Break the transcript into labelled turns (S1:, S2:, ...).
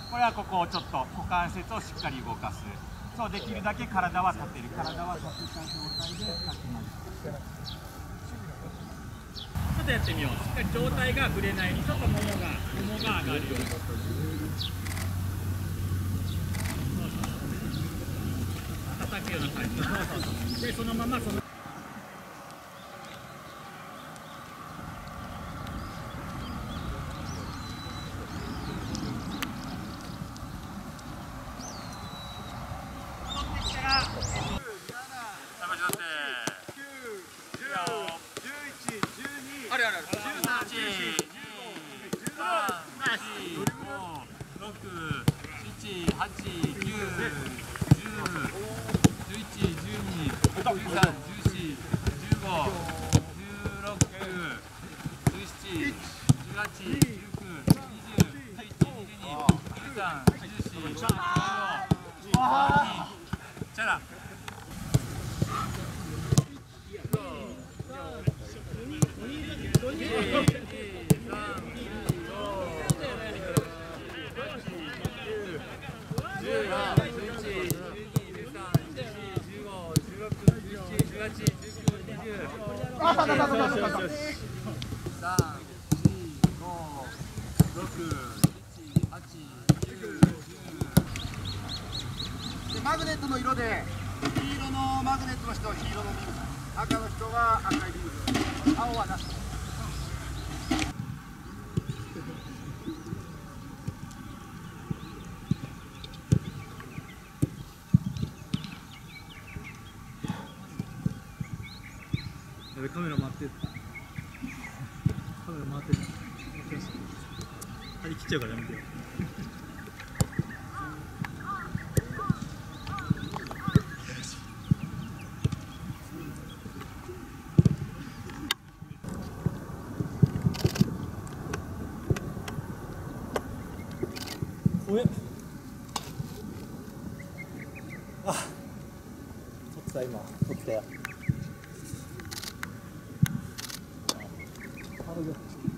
S1: これはここをちょっと股関節をしっかり動かす。そうできるだけ体は立てる。体は立てた状態で立ってます。ちょっとやってみよう。しっかり上体がぶれないように、ちょっとももが上がるように。叩くような感じ。でそのままその。
S2: マグネットの色で、黄色のマグネットの人は黄色のリング、赤の人は赤いリング、青はなし。
S3: カメラ回ってる。カメラ回ってる。張り切っちゃうからやめてよ。おえ。あ、撮った今。撮ったよ。